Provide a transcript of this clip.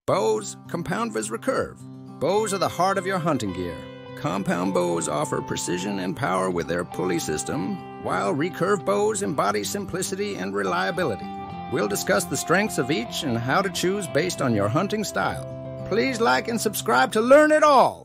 Bows, compound vis recurve. Bows are the heart of your hunting gear. Compound bows offer precision and power with their pulley system, while recurve bows embody simplicity and reliability. We'll discuss the strengths of each and how to choose based on your hunting style. Please like and subscribe to learn it all.